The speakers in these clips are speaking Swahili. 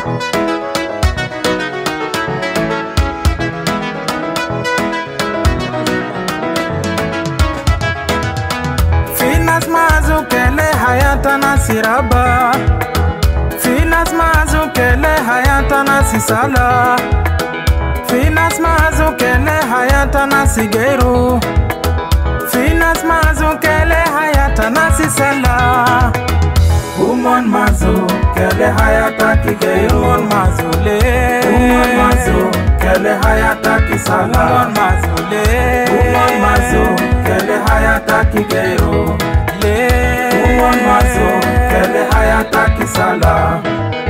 Finas mazu kele hayatana siraba, finas mazu kele hayatana sisala, finas mazu kele hayatana sigeru, finas mazu kele hayatana sisala. Umon mazu kele hayata kigeru, umon mazu le, umon mazu kele hayata kisala, umon mazu le, umon mazu kele hayata kigeru le, umon mazu kele hayata kisala.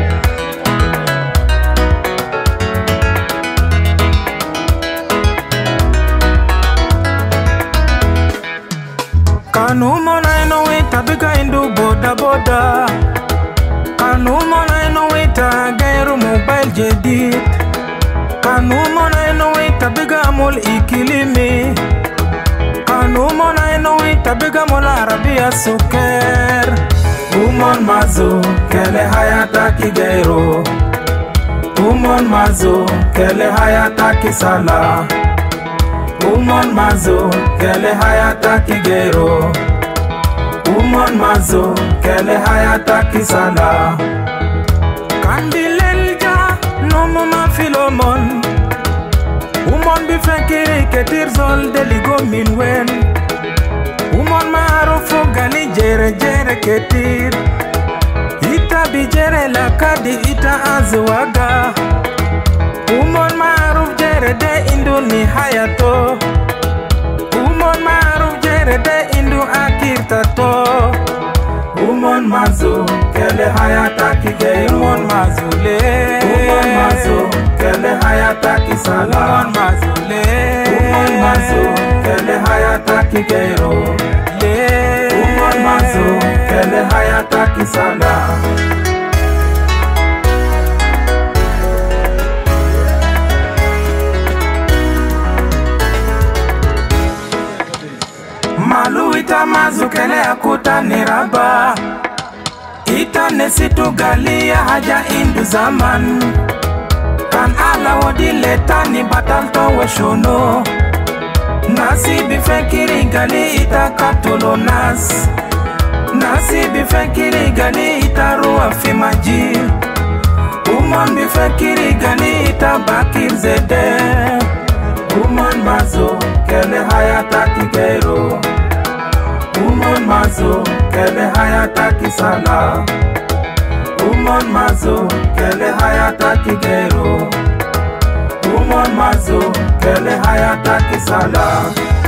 Kanu mona ino wita biga indu boda boda, kanu mona ino wita gairu mobile jedid, kanu mona ino wita biga amul ikilimi, kanu mona ino wita biga mul arabia suker. Umon mazu kele hayata kigairu, umon mazu kele hayata kisala, umon mazu kele hayata kigero, umon mazu kele hayata kisala. Kandilelja nomu mafilomon, umon bifekiri ketir zol deligo minwen, umon marufu gali jere jere ketir, ita bijere lakadi ita azwaga, umon maruf jere de indu ni hayato, umon maruf jere de indu akirtato. Umon mazu kele hayata kigeiru, umon mazu le, umon mazu kele hayata kisala, umon mazu le, umon mazu kele hayata kigeiru le, umon mazu kele hayata kisala. Malu ita mazu kele akuta niraba, ita nesitu galia haja indu zaman, kan ala wodi leta ni batal to weshono, nasi bifekiri gali ita katolo nas, nasi bifekiri gali ita ruwa fimaji, umon bifekiri gali ita bakir zede. Umon mazu kele hayata kigero, umon mazu kele hayata kisala, umon mazu kele hayata kigero, umon mazu kele hayata kisala.